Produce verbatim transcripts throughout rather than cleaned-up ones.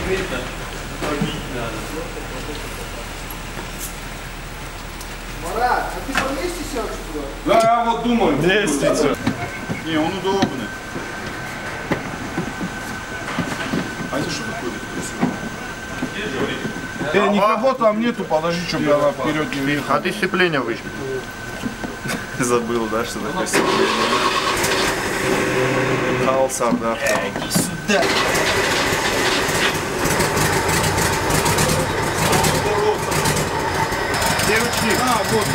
видно. Марат, а ты поместишься отсюда? Да, я вот думаю. Лестница. Не, он удобный. А это что такое? Э, никого там нету, подожди, чтобы я вперед не въехал. А ты сцепление выжми. Забыл, да, что такое сцепление? Хаоса, да. Сюда. Где ручник? А, вот.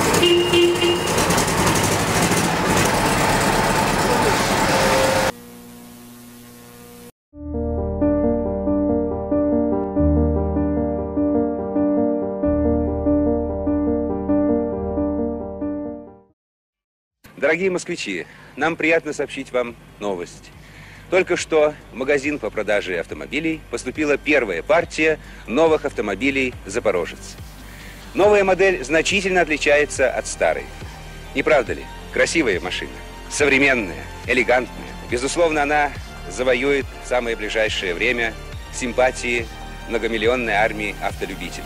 Дорогие москвичи, нам приятно сообщить вам новость. Только что в магазин по продаже автомобилей поступила первая партия новых автомобилей «Запорожец». Новая модель значительно отличается от старой. Не правда ли? Красивая машина, современная, элегантная. Безусловно, она завоюет в самое ближайшее время симпатии многомиллионной армии автолюбителей.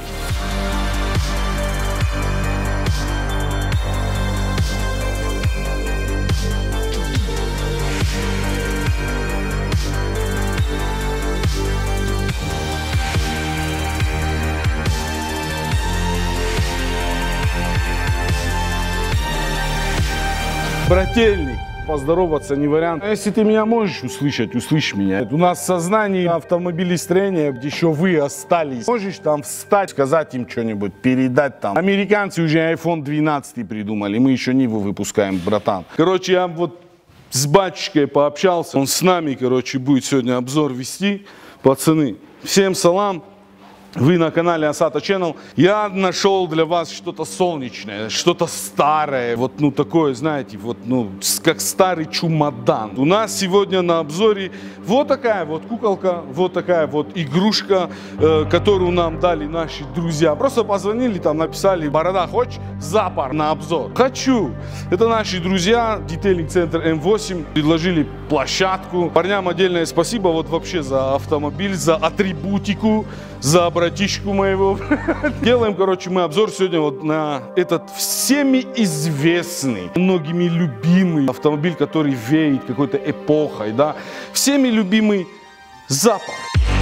Брательник, поздороваться не вариант. Если ты меня можешь услышать, услышь меня. У нас в сознании автомобилестроения, где еще вы остались. Можешь там встать, сказать им что-нибудь, передать там. Американцы уже айфон двенадцать придумали, мы еще Ниву выпускаем, братан. Короче, я вот с батюшкой пообщался. Он с нами, короче, будет сегодня обзор вести. Пацаны, всем салам. Вы на канале Asata Channel. Я нашел для вас что-то солнечное, что-то старое, вот ну такое, знаете, вот ну как старый чемодан. У нас сегодня на обзоре вот такая вот куколка, вот такая вот игрушка, э, которую нам дали наши друзья. Просто позвонили, там написали: Борода, хочешь Запор на обзор? Хочу. Это наши друзья, детейлинг-центр эм восемь, предложили площадку. Парням отдельное спасибо вот вообще за автомобиль, за атрибутику, за братишку моего. Делаем, короче, мы обзор сегодня вот на этот всеми известный, многими любимый автомобиль, который веет какой-то эпохой, да, всеми любимый Запор.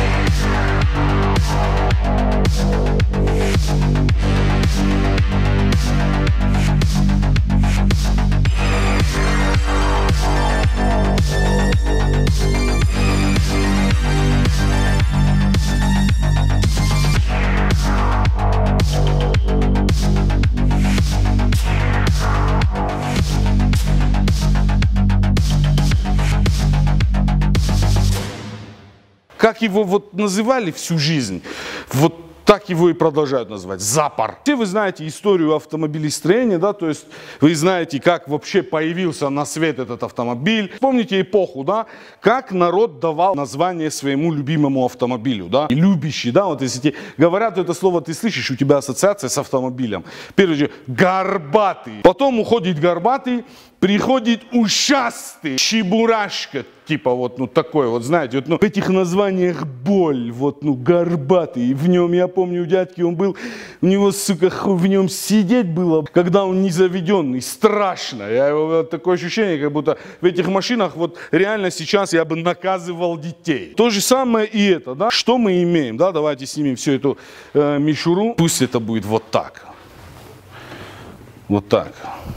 Как его вот называли всю жизнь, вот так его и продолжают называть. Запор. Все вы знаете историю автомобилестроения, да, то есть вы знаете, как вообще появился на свет этот автомобиль. Помните эпоху, да, как народ давал название своему любимому автомобилю, да, и любящий, да, вот если тебе говорят это слово, ты слышишь, у тебя ассоциация с автомобилем. Первый же горбатый, потом уходит горбатый, приходит ушастый, чебурашка, типа вот, ну, такой вот, знаете, вот, ну, в этих названиях боль, вот, ну, горбатый, в нем, я помню, у дядьки он был, у него, сука, в нем сидеть было, когда он не заведенный, страшно, я, вот, такое ощущение, как будто в этих машинах, вот, реально сейчас я бы наказывал детей. То же самое и это, да, что мы имеем, да, давайте снимем всю эту э, мишуру, пусть это будет вот так, вот так.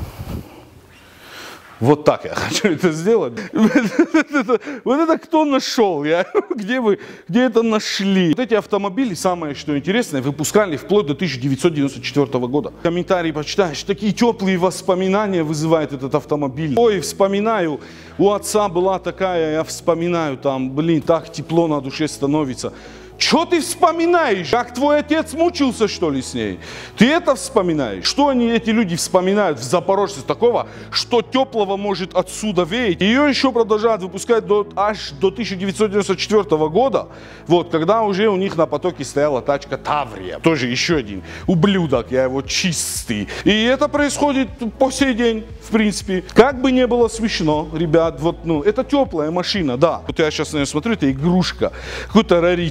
Вот так я хочу это сделать. Вот это кто нашел? Я, где вы, где это нашли? Вот эти автомобили, самое что интересное, выпускали вплоть до тысяча девятьсот девяносто четвёртого года. Комментарии почитаешь, такие теплые воспоминания вызывает этот автомобиль. Ой, вспоминаю, у отца была такая, я вспоминаю, там, блин, так тепло на душе становится. Что ты вспоминаешь? Как твой отец мучился, что ли, с ней? Ты это вспоминаешь? Что они, эти люди, вспоминают в Запорожце такого, что теплого может отсюда веять? Ее еще продолжают выпускать до, аж до тысяча девятьсот девяносто четвёртого года, вот, когда уже у них на потоке стояла тачка Таврия. Тоже еще один ублюдок, я его чистый. И это происходит по сей день, в принципе. Как бы не было смешно, ребят, вот, ну, это теплая машина, да. Вот я сейчас на нее смотрю, это игрушка, какой-то раритет.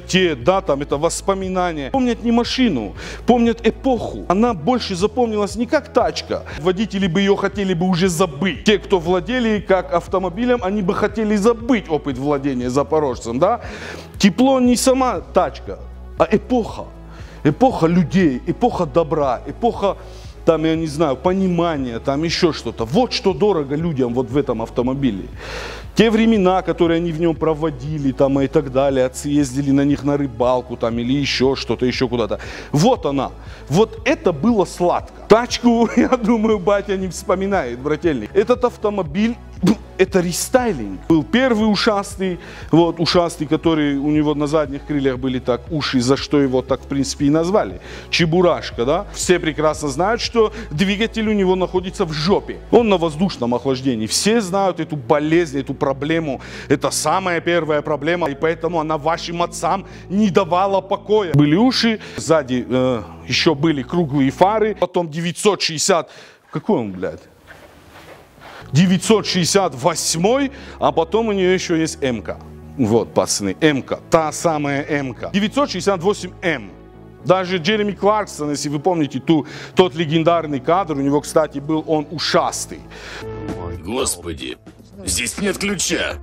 свет, да, там это воспоминания. Помнят не машину, помнят эпоху. Она больше запомнилась не как тачка. Водители бы ее хотели бы уже забыть. Те, кто владели как автомобилем, они бы хотели забыть опыт владения запорожцем, да. Тепло не сама тачка, а эпоха. Эпоха людей, эпоха добра, эпоха, там, я не знаю, понимания, там еще что-то. Вот что дорого людям вот в этом автомобиле. Те времена, которые они в нем проводили, там, и так далее, отцы ездили на них на рыбалку, там, или еще что-то, еще куда-то. Вот она. Вот это было сладко. Тачку, я думаю, батя не вспоминает, брательник. Этот автомобиль, это рестайлинг. Был первый ушастый, вот, ушастый, который у него на задних крыльях были так уши, за что его так, в принципе, и назвали. Чебурашка, да? Все прекрасно знают, что двигатель у него находится в жопе. Он на воздушном охлаждении. Все знают эту болезнь, эту проблему. Это самая первая проблема, и поэтому она вашим отцам не давала покоя. Были уши, сзади э, еще были круглые фары, потом девятьсот шестьдесят, какой он, блядь? девятьсот шестьдесят восемь, а потом у нее еще есть М-ка. Вот, пацаны, М-ка, та самая М-ка. девятьсот шестьдесят восемь эм. Даже Джереми Кларксон, если вы помните ту, тот легендарный кадр, у него, кстати, был он ушастый. Господи, здесь нет ключа.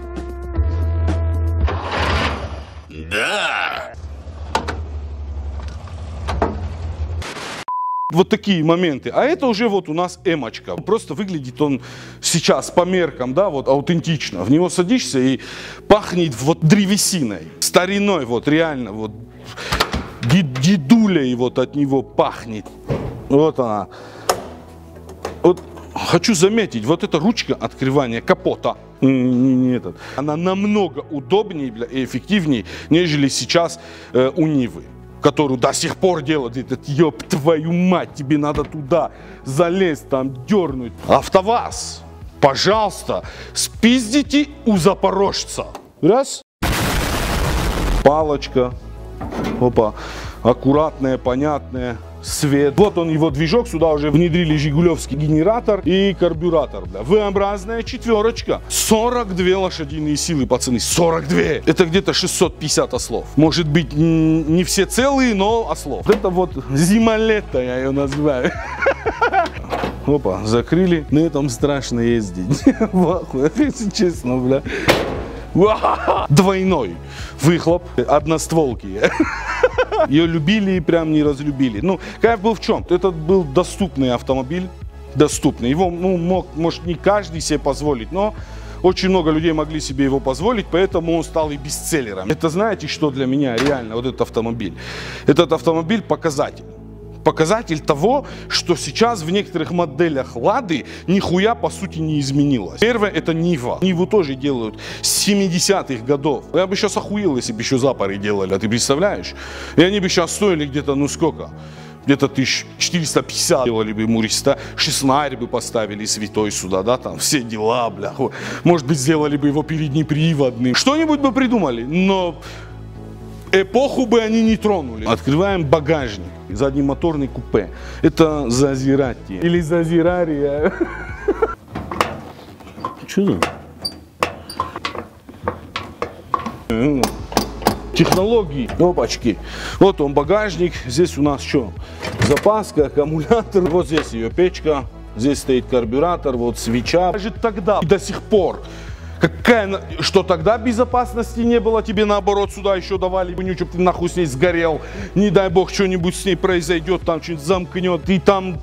Да. Вот такие моменты. А это уже вот у нас эмочка. Просто выглядит он сейчас по меркам, да, вот аутентично. В него садишься и пахнет вот древесиной, стариной, вот реально, вот дедулей вот от него пахнет. Вот она. Вот хочу заметить, вот эта ручка открывания капота, не, не, не этот, она намного удобнее и эффективнее, нежели сейчас э, у Нивы, которую до сих пор делают. Этот, ёб твою мать, тебе надо туда залезть, там дернуть. АвтоВАЗ, пожалуйста, спиздите у запорожца. Раз. Палочка. Опа. Аккуратная, понятная. Свет. Вот он, его движок. Сюда уже внедрили жигулевский генератор и карбюратор. Бля. V-образная четверочка. сорок две лошадиные силы, пацаны. сорок две. Это где-то шестьсот пятьдесят ослов. Может быть, не все целые, но ослов. Это вот зима-лето, я ее называю. Опа, закрыли. На этом страшно ездить. Если честно, бля. Двойной выхлоп, одностволки. Ее любили и прям не разлюбили. Ну, кайф был в чем? Это был доступный автомобиль, доступный. Его, ну, мог, может, не каждый себе позволить, но очень много людей могли себе его позволить, поэтому он стал и бестселлером. Это знаете, что для меня реально вот этот автомобиль? Этот автомобиль показатель. Показатель того, что сейчас в некоторых моделях Лады нихуя по сути не изменилось. Первое — это Нива. Ниву тоже делают с семидесятых годов. Я бы сейчас охуел, если бы еще запоры делали, а ты представляешь? И они бы сейчас стоили где-то, ну сколько? Где-то тысяч четыреста пятьдесят делали бы ему реста, шестнарь бы поставили святой сюда, да, там все дела, бля. Может быть, сделали бы его переднеприводным. Что-нибудь бы придумали, но эпоху бы они не тронули. Открываем багажник. Заднемоторный купе. Это Зазерати. Или Зазерария. Что за? Технологии. Опачки. Вот он багажник. Здесь у нас что? Запаска, аккумулятор. Вот здесь ее печка. Здесь стоит карбюратор. Вот свеча. Даже тогда и до сих пор. Какая, что тогда безопасности не было, тебе наоборот сюда еще давали бы, чтобы ты нахуй с ней сгорел, не дай бог что-нибудь с ней произойдет, там что-нибудь замкнет, и там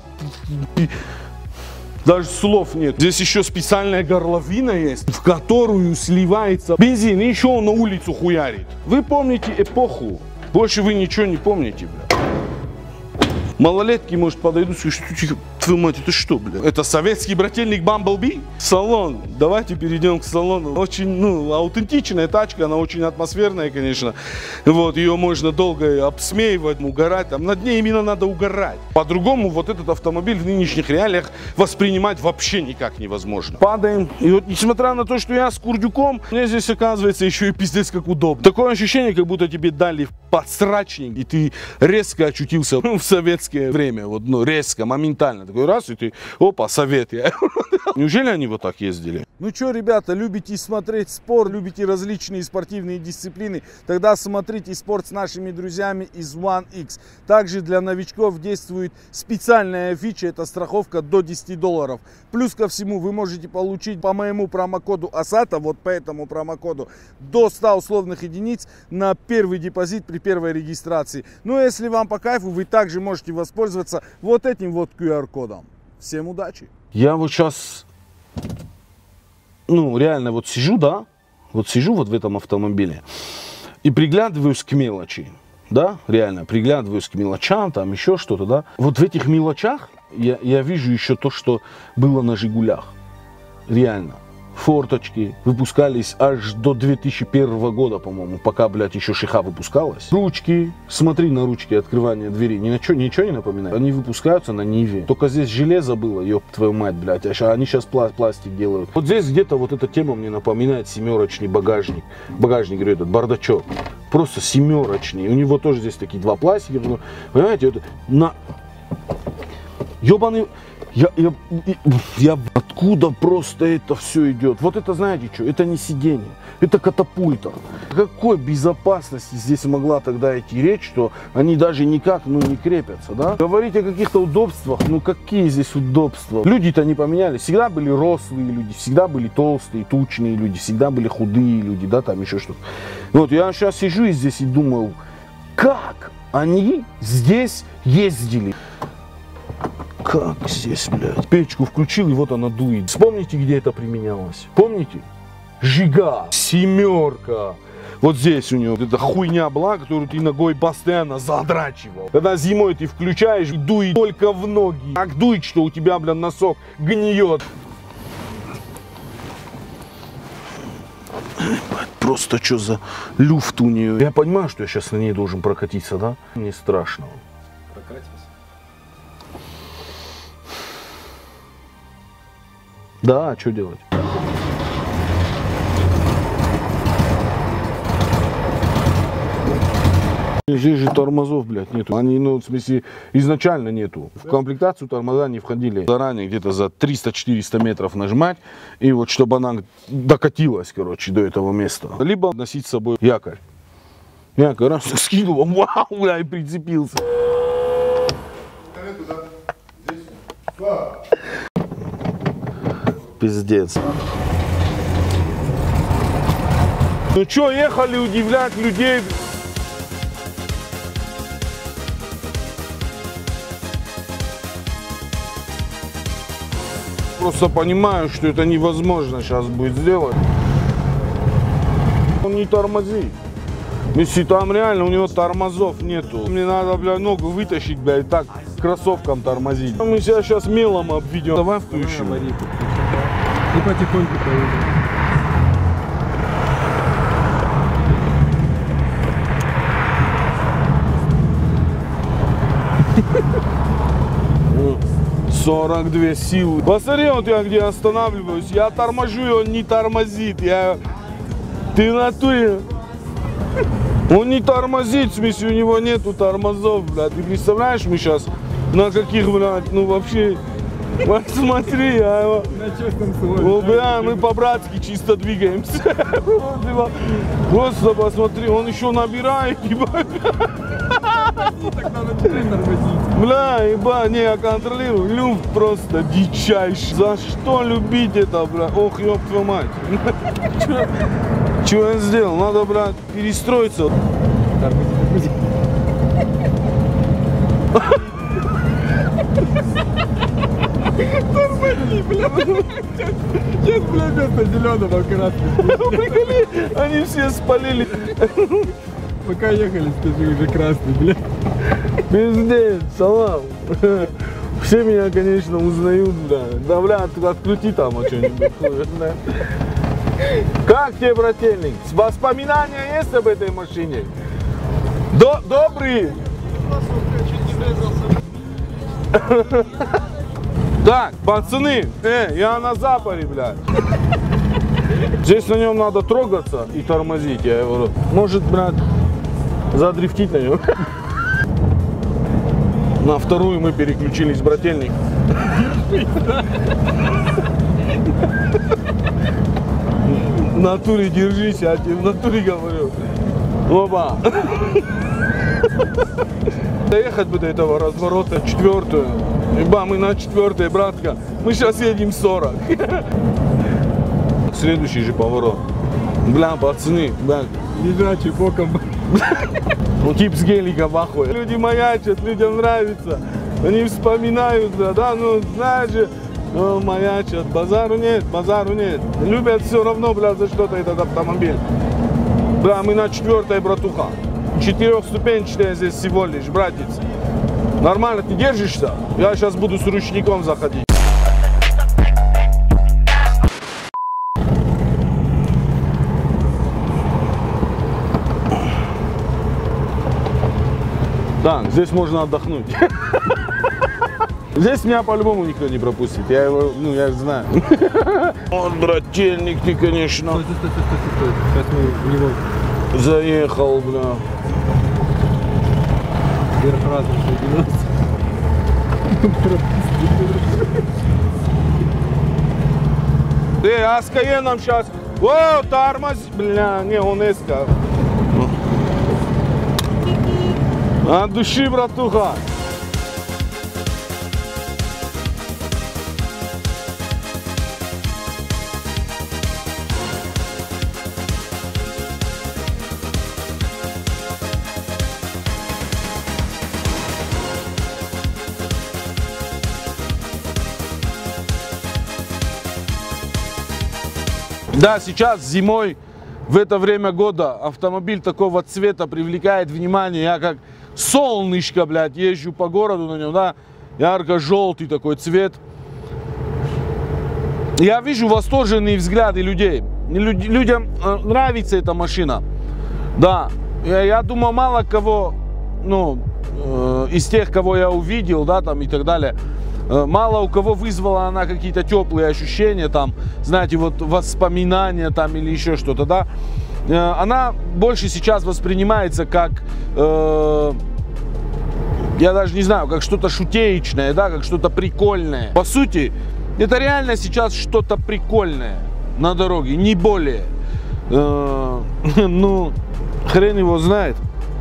даже слов нет. Здесь еще специальная горловина есть, в которую сливается бензин, и еще он на улицу хуярит. Вы помните эпоху, больше вы ничего не помните, бля. Малолетки, может, подойдут и скажут, твою мать, это что, бля? Это советский брательник Bumblebee? Салон. Давайте перейдем к салону. Очень, ну, аутентичная тачка, она очень атмосферная, конечно. Вот, ее можно долго обсмеивать, угорать. Там над ней именно надо угорать. По-другому вот этот автомобиль в нынешних реалиях воспринимать вообще никак невозможно. Падаем. И вот, несмотря на то, что я с курдюком, мне здесь, оказывается, еще и пиздец как удобно. Такое ощущение, как будто тебе дали подсрачник, и ты резко очутился в советское время. Вот, ну, резко, моментально. Такой раз, и ты, опа, совет я. Неужели они вот так ездили? Ну что, ребята, любите смотреть спорт, любите различные спортивные дисциплины, тогда смотрите спорт с нашими друзьями из One икс. Также для новичков действует специальная фича, это страховка до десяти долларов. Плюс ко всему вы можете получить по моему промокоду АСАТа, вот по этому промокоду, до ста условных единиц на первый депозит при первой регистрации. Ну, если вам по кайфу, вы также можете воспользоваться вот этим вот ку ар кодом. Всем удачи! Я вот сейчас, ну, реально вот сижу, да, вот сижу вот в этом автомобиле и приглядываюсь к мелочи, да, реально, приглядываюсь к мелочам, там еще что-то, да. Вот в этих мелочах я, я вижу еще то, что было на Жигулях, реально. Форточки выпускались аж до две тысячи первого года, по-моему, пока, блядь, еще Шиха выпускалась. Ручки, смотри на ручки открывания двери, ни на что, ничего не напоминает. Они выпускаются на Ниве. Только здесь железо было, ёб твою мать, блядь, а они сейчас пла пластик делают. Вот здесь где-то вот эта тема мне напоминает семерочный багажник. Багажник, говорю, этот бардачок. Просто семерочный. У него тоже здесь такие два пластика. Понимаете, это на... Ёбаный... Я, я, я, откуда просто это все идет? Вот это, знаете что, это не сиденье, это катапульта. О какой безопасности здесь могла тогда идти речь, что они даже никак, ну, не крепятся, да? Говорить о каких-то удобствах, ну, какие здесь удобства? Люди-то не поменялись, всегда были рослые люди, всегда были толстые, тучные люди, всегда были худые люди, да, там еще что-то. Вот, я сейчас сижу и здесь и думаю, как они здесь ездили? Как здесь, блядь? Печку включил, и вот она дует. Вспомните, где это применялось? Помните? Жига, семерка. Вот здесь у него вот эта хуйня была, которую ты ногой постоянно задрачивал. Когда зимой ты включаешь и дует только в ноги. Так дует, что у тебя, блядь, носок гниет. Просто что за люфт у нее. Я понимаю, что я сейчас на ней должен прокатиться, да? Мне страшно. Прокатимся. Да, а что делать? Здесь же тормозов, блядь, нету. Они, ну, в смысле, изначально нету. В комплектацию тормоза не входили. Заранее где-то за триста-четыреста метров нажимать, и вот чтобы она докатилась, короче, до этого места. Либо носить с собой якорь. Якорь раз скинул, вау, бля, и прицепился. Пиздец. Ну чё, ехали удивлять людей. Просто понимаю, что это невозможно сейчас будет сделать. Он не тормозит. Если там реально у него тормозов нету. Мне надо, бля, ногу вытащить, бля, и так кроссовком тормозить. Мы себя сейчас мелом обведем. Давай включим. И потихоньку поедем. сорок две силы. Посмотри, вот я где останавливаюсь. Я торможу, и он не тормозит. Я... Ты в натуре. Он не тормозит, в смысле, у него нету тормозов, блядь. Ты представляешь, мы сейчас на каких, блядь, ну вообще... Вот смотри, а, вот, бля, мы по-братски чисто двигаемся. Просто посмотри, он еще набирает, ебать. Бля, ебать, не, я контролирую. Люфт просто дичайший. За что любить это, бля? Ох, ёб твою мать. Что я сделал? Надо, блядь, перестроиться. Тормози, бля. Сейчас, бля, вместо зеленого красный. Приколи, они все спалили. Пока ехали, скажи, уже красный, бля. Пиздец, салам. Все меня, конечно, узнают, да. Да, бля, открути там что-нибудь. Как тебе, брательник? Воспоминания есть об этой машине? До добрый. Так, пацаны, э, я на запоре, блядь. Здесь на нем надо трогаться и тормозить, я говорю. Может, блядь, задрифтить на нем. На вторую мы переключились, брательник. В натуре держись, я тебе в натуре говорю. Оба. Доехать бы до этого разворота, четвертую. Еба, мы на четвертой, братка. Мы сейчас едем сорок. Следующий же поворот. Бля, пацаны, бля. Лежачий боком. Ну, тип с гелика в ахуе. Люди маячат, людям нравится. Они вспоминают, да, да, ну, знаешь же, ну, маячат. Базару нет, базару нет. Любят все равно, бля, за что-то этот автомобиль. Бля, мы на четвертой, братуха. Четырехступенчатая здесь всего лишь, братец. Нормально, ты держишься? Я сейчас буду с ручником заходить. Так, здесь можно отдохнуть. Здесь меня по-любому никто не пропустит. Я его, ну, я знаю. Вот, брательник ты, конечно. Стой, стой, стой, стой, стой. Сейчас мы в него Заехал, бля. вверх разом соединился. Эй, а с Каеном сейчас. О, тормоз. Бля, не, он эска. От души, братуха. Да, сейчас зимой, в это время года, автомобиль такого цвета привлекает внимание. Я как солнышко, блядь, езжу по городу на нем, да, ярко-желтый такой цвет. Я вижу восторженные взгляды людей. Люд, людям нравится эта машина. Да, я, я думаю, мало кого, ну, э, из тех, кого я увидел, да, там и так далее, мало у кого вызвала она какие-то теплые ощущения, там, знаете, вот воспоминания там или еще что-то, да. Она больше сейчас воспринимается как, э, я даже не знаю, как что-то шутеечное, да, как что-то прикольное. По сути, это реально сейчас что-то прикольное на дороге, не более. Э, ну, хрен его знает.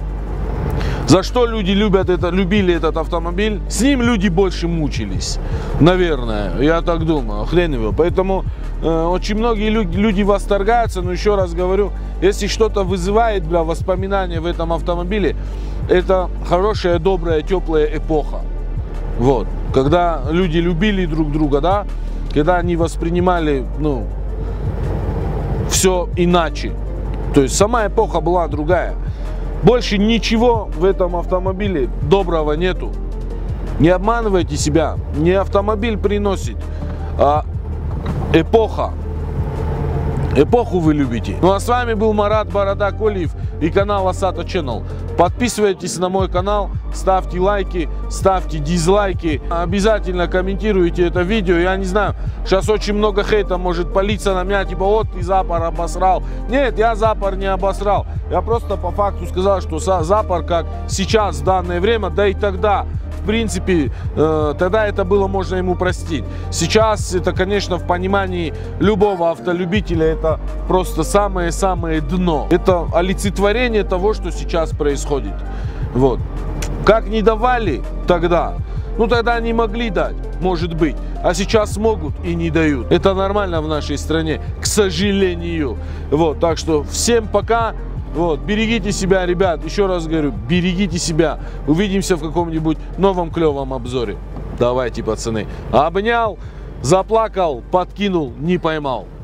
За что люди любят это, любили этот автомобиль? С ним люди больше мучились, наверное, я так думаю, хрен его. Поэтому э, очень многие люди, люди восторгаются, но еще раз говорю, если что-то вызывает, бля, воспоминания в этом автомобиле, это хорошая, добрая, теплая эпоха. Вот, когда люди любили друг друга, да, когда они воспринимали, ну, все иначе. То есть сама эпоха была другая. Больше ничего в этом автомобиле доброго нету. Не обманывайте себя. Не автомобиль приносит, а эпоха. Эпоху вы любите. Ну а с вами был Марат Борода Колиев и канал Asata Channel. Подписывайтесь на мой канал, ставьте лайки, ставьте дизлайки. Обязательно комментируйте это видео. Я не знаю, сейчас очень много хейта может палиться на меня, типа, вот ты Запор обосрал. Нет, я Запор не обосрал. Я просто по факту сказал, что Запор, как сейчас, в данное время, да и тогда, в принципе, э, тогда это было можно ему простить. Сейчас это, конечно, в понимании любого автолюбителя, это просто самое-самое дно. Это олицетворение того, что сейчас происходит. Вот. Как не давали тогда, ну тогда не могли дать, может быть. А сейчас могут и не дают. Это нормально в нашей стране, к сожалению. Вот, так что всем пока. Вот, берегите себя, ребят. Еще раз говорю, берегите себя. Увидимся в каком-нибудь новом клевом обзоре. Давайте, пацаны. Обнял, заплакал, подкинул, не поймал.